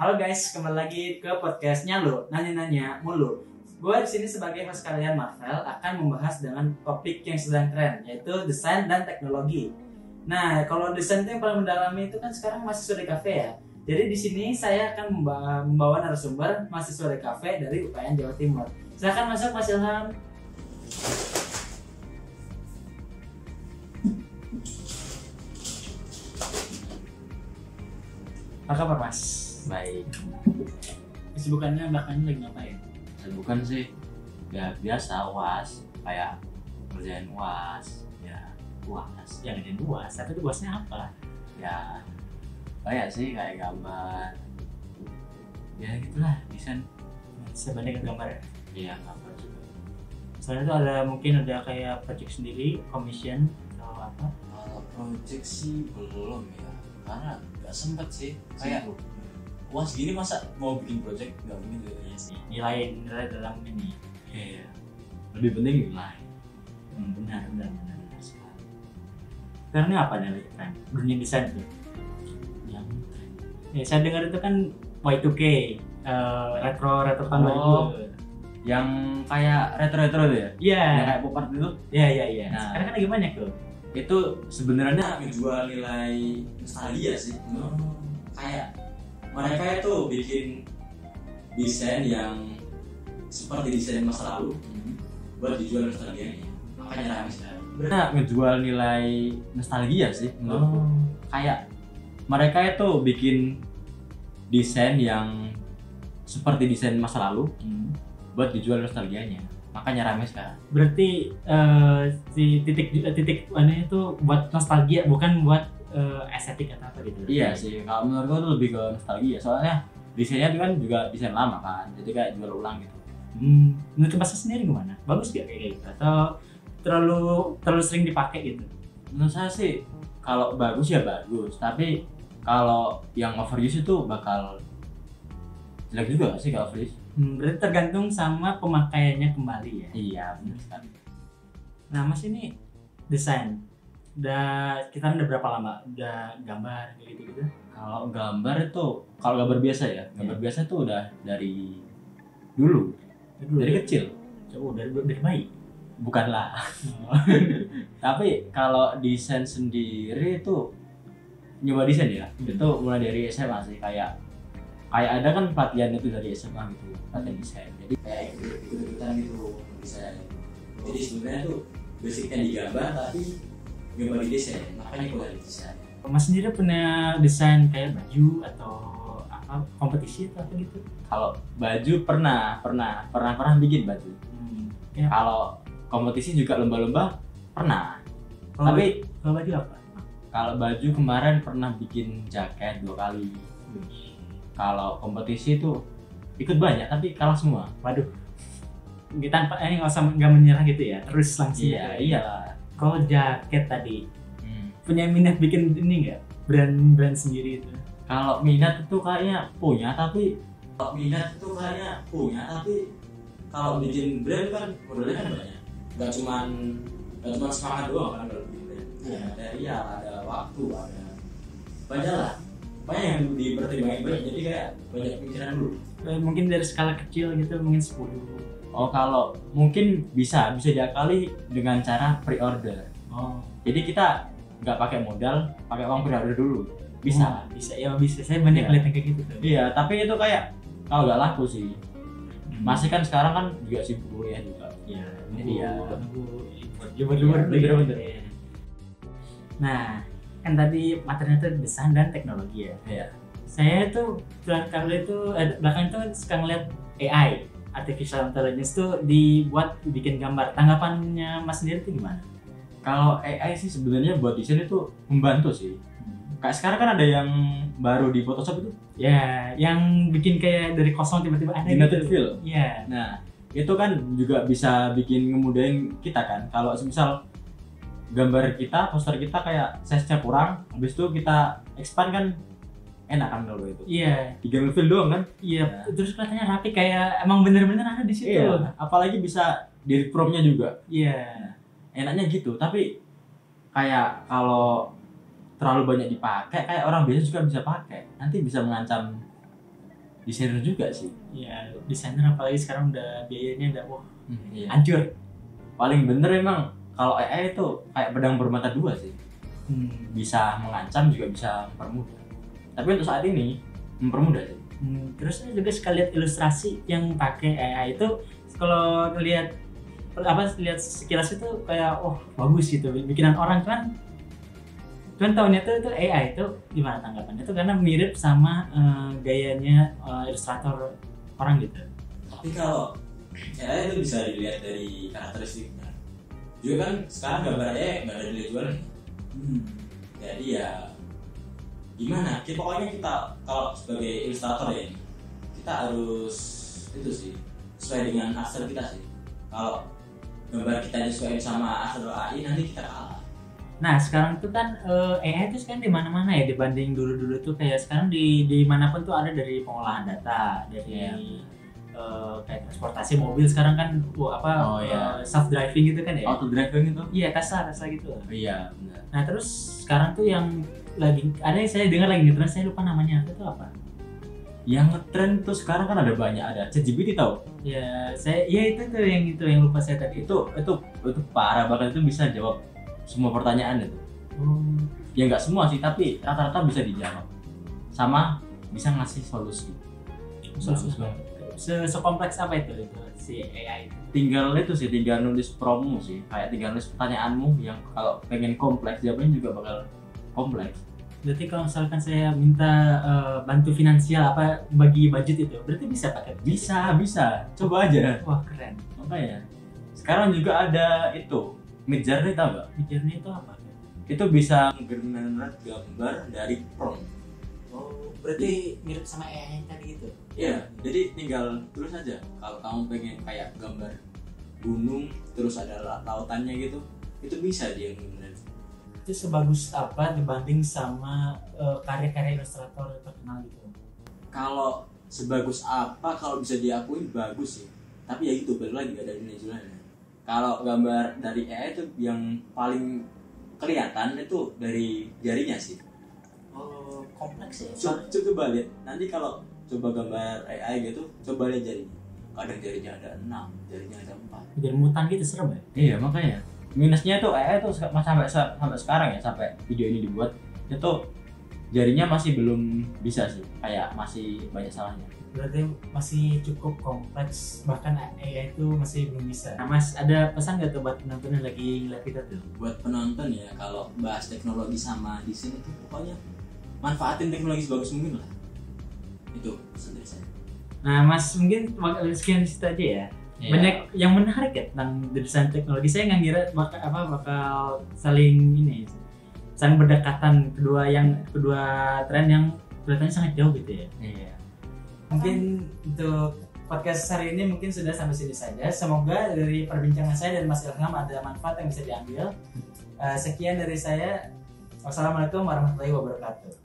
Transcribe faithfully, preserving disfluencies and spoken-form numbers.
Halo guys, kembali lagi ke podcastnya lo nanya-nanya mulu. Gue di sini sebagai host kalian Marvel akan membahas dengan topik yang sedang tren, yaitu desain dan teknologi. Nah, kalau desain itu yang paling mendalami itu kan sekarang mahasiswa di kafe ya. Jadi di sini saya akan membawa narasumber mahasiswa di kafe dari U P N Jawa Timur. Silakan masuk Mas Ilham. Apa kabar Mas? Baik. Kesibukannya belakangan lagi ngapain? Bukan sih, ya biasa U A S, kayak kerjain U A S, ya U A S. Ya ngerjain U A S, tapi itu U A S-nya apa? Ya banyak sih, kayak gambar, ya gitulah, desain. Sebanyak gambar ya? Iya, gambar juga. Selain itu ada mungkin ada kayak project sendiri, commission atau apa? Kalau project sih belum ya, karena nggak sempet sih. Kayak U A S gini masa mau bikin project nggak mungkin gitu ya sih. Nilai nilai dalam ini. Iya, lebih penting nilai. Hmm, benar benar benar benar sekali. Sekarang ini apa nih tren? Dunia desain tuh. Yang Ya, saya dengar itu kan Y two K, uh, retro retro tahun Oh. dua ribu. yang kayak retro-retro tuh ya? Iya. Yang kayak pop art itu. Iya iya iya. Nah. Sekarang kan lagi banyak tuh. Itu sebenarnya menjual nilai nostalgia sih. Kayak mereka itu bikin desain yang seperti desain masa lalu buat dijual nostalgianya, makanya ramai sekali. Benar, ngejual nilai nostalgia sih menurutku. Oh. Kayak mereka itu bikin desain yang seperti desain masa lalu Hmm. buat dijual nostalgianya, makanya ramai sekarang. Berarti uh, si titik titik mana itu buat nostalgia, bukan buat uh, estetik atau apa gitu. Iya sih, kalau menurutku itu lebih ke nostalgia, soalnya desainnya itu kan juga desain lama kan, jadi kayak jual ulang gitu. Hmm, menurut Mas sendiri gimana? Bagus gak kayak gitu? Atau terlalu terlalu sering dipakai gitu? Menurut saya sih kalau bagus ya bagus, tapi kalau yang overuse itu bakal jelek juga gak sih kalau overuse? Hmm, berarti tergantung sama pemakaiannya kembali ya. Iya benar sekali. Nah Mas ini desain, udah kita udah berapa lama? Udah gambar kayak gitu gitu? Kalau gambar itu, kalau gambar biasa ya, gambar biasa itu udah dari dulu, dari kecil. Coba dari dari bayi. Bukanlah. Tapi kalau desain sendiri itu nyoba desain ya, Hmm. itu mulai dari S M A sih, kayak kayak ada kan pelatihan itu dari S M A gitu, pelatihan desain. Jadi kayak ikut-ikutan gitu desain. Jadi sebenarnya tuh basicnya di gambar tapi nyoba di desain, makanya kuliah di desain. Mas sendiri punya desain kayak baju atau apa kompetisi atau apa gitu? Kalau baju pernah, pernah, pernah pernah bikin baju. Hmm. Ya. Kalau kompetisi juga lomba-lomba pernah. Kalau Tapi baju- kalau baju apa? kalau baju kemarin pernah bikin jaket dua kali. Kalau kompetisi itu ikut banyak tapi kalah semua. Waduh. Kita tanpa eh nggak usah nggak menyerah gitu ya, terus langsung. Iya, iyalah. Kalau jaket tadi Hmm. punya minat bikin ini nggak? Brand-brand sendiri itu? Kalau minat itu kayaknya punya, tapi kalau minat itu kayaknya punya, tapi kalau bikin brand kan modelnya kan banyak. Gak cuman gak cuman semangat doang kan kalau bikin brand. Iya. Ada material, ada waktu, ada banyak lah. Banyak yang dipertimbangkan banyak, jadi kayak banyak pikiran dulu. Eh, Mungkin dari skala kecil gitu, mungkin sepuluh. Oh, kalau mungkin bisa bisa diakali dengan cara pre-order. Oh, Jadi kita nggak pakai modal, pakai uang pre-order dulu. Bisa. Oh, bisa ya bisa. Saya banyak Iya. lihat yang kayak gitu tuh. Iya, tapi itu kayak kalau nggak laku sih. Hmm. Masih kan sekarang kan juga sibuk kuliah juga. Iya, Jadi ya. libur-libur Iya, libur bener-bener. Nah, kan tadi materinya itu desain dan teknologi ya. Iya. Saya tuh belakangan itu eh, belakangan itu suka ngeliat A I, artificial intelligence tuh dibuat bikin gambar. Tanggapannya Mas sendiri tuh gimana? Kalau A I sih sebenarnya buat desain itu membantu sih. Kayak sekarang kan ada yang baru di Photoshop itu, Ya, yang bikin kayak dari kosong tiba-tiba ada generative gitu. fill. Iya. Nah, itu kan juga bisa bikin ngemudahin kita kan. Kalau misal gambar kita, poster kita kayak size-nya kurang, habis itu kita expand kan enak kan kalau itu. Iya, Di generative fill doang kan? iya. Nah. Terus kelihatannya rapi kayak emang bener-bener ada di situ. Iya, apalagi bisa di prompt-nya juga. Iya. Enaknya gitu, tapi kayak kalau terlalu banyak dipakai, kayak orang biasa juga bisa pakai, nanti bisa mengancam desainer juga sih. Ya desainer apalagi sekarang udah biayanya udah wah Iya. hancur. Paling bener emang kalau A I itu kayak pedang bermata dua sih. Hmm. Bisa mengancam juga bisa mempermudah. Tapi untuk saat ini mempermudah sih. Hmm, terus saya juga suka lihat ilustrasi yang pakai A I itu, kalau lihat apa lihat sekilas itu kayak oh bagus gitu bikinan orang kan. Cuman tahunnya tuh itu A I itu gimana tanggapannya tuh, karena mirip sama uh, gayanya uh, ilustrator orang gitu. Tapi kalau A I itu bisa dilihat dari karakteristiknya. Juga kan sekarang gambar A I nggak ada nilai jualnya. Hmm. Jadi ya gimana? Kita pokoknya kita kalau sebagai ilustrator ya ini, kita harus itu sih sesuai dengan asal kita sih. Kalau gambar kita sesuai sama asal A I nanti kita kalah. Nah sekarang tuh kan uh, A I itu sekarang di mana-mana ya dibanding dulu-dulu tuh, kayak sekarang di di manapun tuh ada dari pengolahan data, dari Yeah. uh, kayak transportasi mobil sekarang kan wah, apa Oh, yeah. uh, self driving gitu kan ya. Auto driving itu? Iya kasar kasar gitu. Iya benar. Nah terus sekarang tuh yang lagi ada yang saya dengar lagi ngetren, saya lupa namanya itu apa. Yang ngetren tuh sekarang kan ada banyak, ada ChatGPT tahu? Ya saya ya itu tuh yang itu yang lupa saya tadi. Itu itu itu parah banget, itu bisa jawab semua pertanyaan itu. Oh, Ya nggak semua sih, tapi rata-rata bisa dijawab. Sama bisa ngasih solusi. bagus banget. Se sekompleks apa itu itu si A I itu? Tinggal itu sih, tinggal nulis promptmu sih. Kayak tinggal nulis pertanyaanmu yang kalau pengen kompleks, jawabannya juga bakal kompleks. Berarti kalau misalkan saya minta uh, bantu finansial apa bagi budget itu, berarti bisa pakai? Bisa, bisa. Coba aja. Wah keren. Makanya. Sekarang juga ada itu. Midjourney tau nggak? Mikirnya itu apa? Itu bisa generate gambar dari prompt. Oh, berarti mirip sama A I tadi itu? Iya, jadi tinggal tulis aja. Kalau kamu pengen kayak gambar gunung, terus ada la- lautannya gitu, itu bisa dia generate. Itu sebagus apa dibanding sama uh, karya-karya ilustrator terkenal gitu? Kalau sebagus apa, kalau bisa diakui bagus sih. Tapi ya itu balik lagi gak ada nilai jualnya. Kalau gambar dari A I itu yang paling kelihatan itu dari jarinya sih. Oh, kompleks ya? Coba, coba lihat. Nanti kalau coba gambar A I gitu, coba lihat jarinya. Kadang jarinya ada enam, jarinya ada empat. Jadi mutan gitu, serem ya? Iya makanya. Minusnya tuh A I tuh sampai sampai sekarang ya, sampai video ini dibuat itu jarinya masih belum bisa sih, kayak masih banyak salahnya. Berarti masih cukup kompleks, bahkan A I itu masih belum bisa. Nah mas, ada pesan gak tuh buat penonton yang lagi ngeliat kita tuh? Buat penonton ya, kalau bahas teknologi sama desain itu pokoknya manfaatin teknologi sebagus mungkin lah. Itu pesan dari saya. Nah mas, mungkin sekian di situ aja ya. Iya. Banyak yang menarik ya tentang desain teknologi. Saya nggak ngira bakal apa bakal saling ini, saling berdekatan kedua yang kedua tren yang kelihatannya sangat jauh gitu ya. Iya. Mungkin untuk podcast hari ini mungkin sudah sampai sini saja. Semoga dari perbincangan saya dan Mas Ilham ada manfaat yang bisa diambil. Uh, sekian dari saya. Wassalamualaikum warahmatullahi wabarakatuh.